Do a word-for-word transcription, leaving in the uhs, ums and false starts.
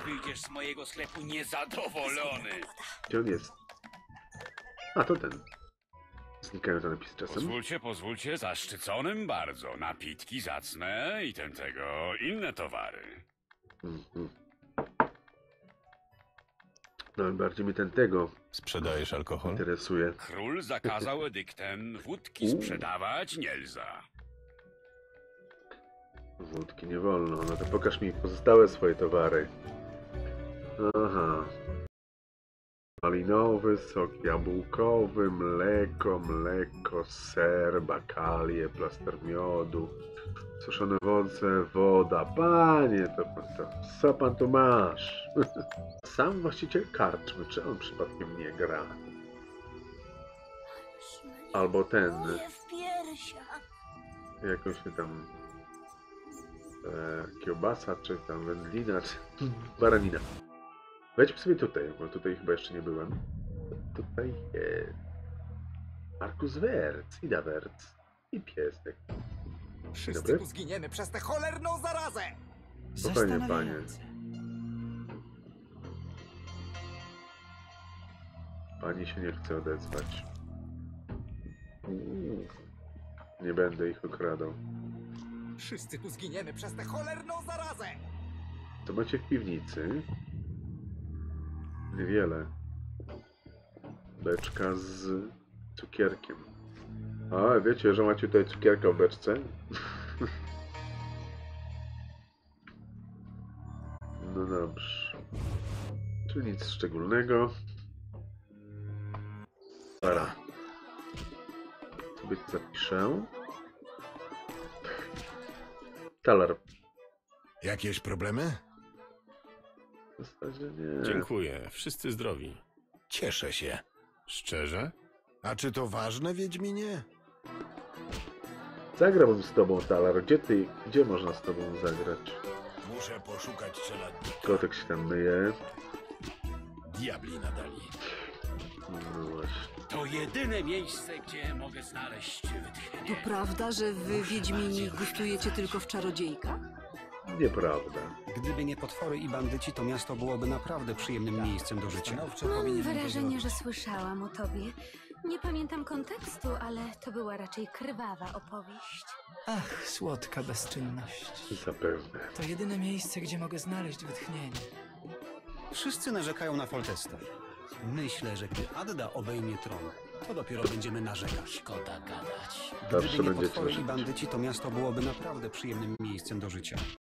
wyjdziesz z mojego sklepu niezadowolony. Gdzie on jest? A, to ten. Znikają te napisy czasem. Pozwólcie, pozwólcie, zaszczyconym bardzo. Napitki zacne i ten tego, inne towary. Mhm. No, bardziej mnie ten tego Sprzedajesz alkohol? interesuje. Król zakazał edyktem wódki U. sprzedawać nie lza. Wódki nie wolno. No to pokaż mi pozostałe swoje towary. Aha. Malinowy, sok jabłkowy, mleko, mleko, ser, bakalie, plaster miodu, suszone owoce, woda. Panie, to, to co pan tu masz? Sam właściciel karczmy, czy on przypadkiem nie gra? Albo ten, jakąś tam e, kiełbasa, czy tam wędlina, czy baranina. Wejdźmy sobie tutaj, bo tutaj chyba jeszcze nie byłem. Tutaj jest Markus Werc, Ida Werc i piesek. Wszyscy Dobry. tu zginiemy przez tę cholerną zarazę! Spokojnie, panie. Pani się nie chce odezwać. Mm. Nie będę ich okradał. Wszyscy tu zginiemy przez tę cholerną zarazę! Co macie w piwnicy? Niewiele. Beczka z cukierkiem. A, wiecie, że macie tutaj cukierka w beczce? No dobrze. Czyli nic szczególnego. Para. Sobie zapiszę. Talar. Jakieś problemy? W zasadzie nie. Dziękuję, wszyscy zdrowi. Cieszę się. Szczerze? A czy to ważne, Wiedźminie? Zagrałbym z tobą, Talar. Gdzie ty, gdzie można z tobą zagrać? Muszę poszukać czeladnika. Kotek się tam myje. Diabli nadali. No właśnie. To jedyne miejsce, gdzie mogę znaleźć To wytchnienie. prawda, że wy, Wiedźmini, gustujecie tylko w czarodziejkach? Nieprawda. Gdyby nie potwory i bandyci, to miasto byłoby naprawdę przyjemnym miejscem do życia. Mam wrażenie, że słyszałam o tobie. Nie pamiętam kontekstu, ale to była raczej krwawa opowieść. Ach, słodka bezczynność. Zapewne. To jedyne miejsce, gdzie mogę znaleźć wytchnienie. Wszyscy narzekają na Foltesta. Myślę, że gdy Adda obejmie tron, to dopiero będziemy narzekać. Szkoda gadać. Zawsze Gdyby nie będziecie potwory i narzekać. bandyci, to miasto byłoby naprawdę przyjemnym miejscem do życia.